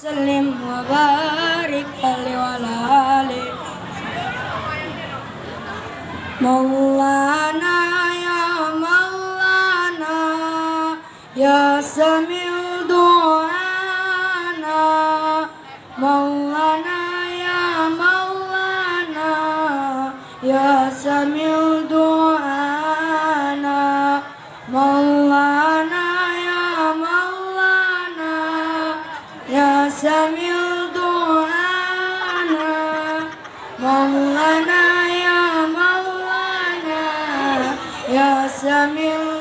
sallim wa barik alaihi wa ali Maulana ya sami'u du'ana Maulana ya sami'u du'ana Maulana ya sami'u du'ana Maulana ya sami'u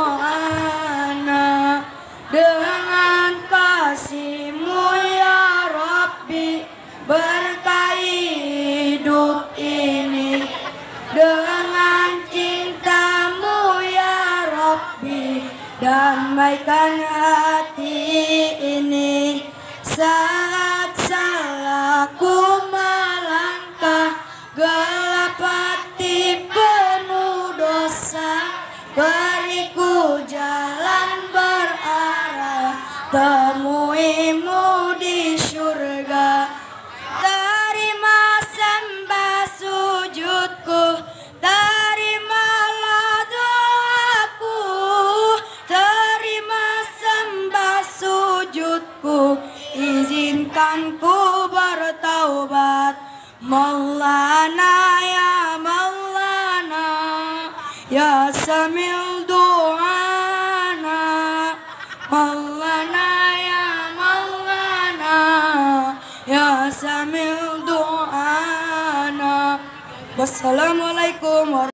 du'ana dengan kasih-Mu ya Rabbi berkahi hidup ini dengan cinta-Mu ya Rabbi damaikan hati ini saat salahku melangkah gelap hati penuh dosa beriku jalan berarah temui-Mu di surga terima sembah sujudku terimalah doaku terima sembah sujudku izinkan ku bertaubat Maulana ya sami'u du'ana Maulana ya sami'u du'ana. Wassalamualaikum warahmatullahi wabarakatuh.